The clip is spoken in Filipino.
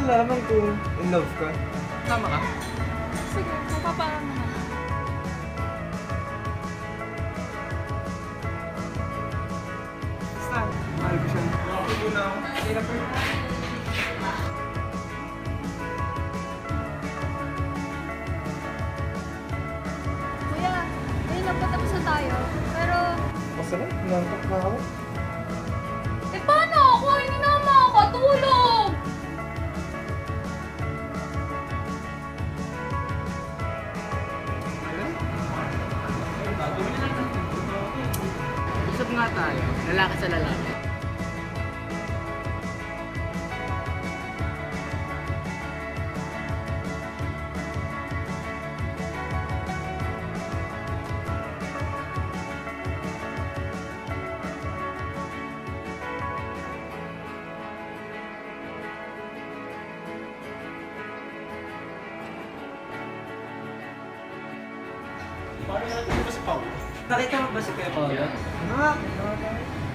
malalaman kung in love ka? Tama ka? Sige, mapaparang naman. Basta, mahal ko siya. Hindi na ako. Hindi na po. Kuya, ayun lang, patapos na tayo. Pero, Basta na, nantok na ako. eh paano ako? Hindi na ako makakatulog! Usap nga tayo, lalaki sa lalaki. Nakita mo ba si Kuya Paolo? Ano nga?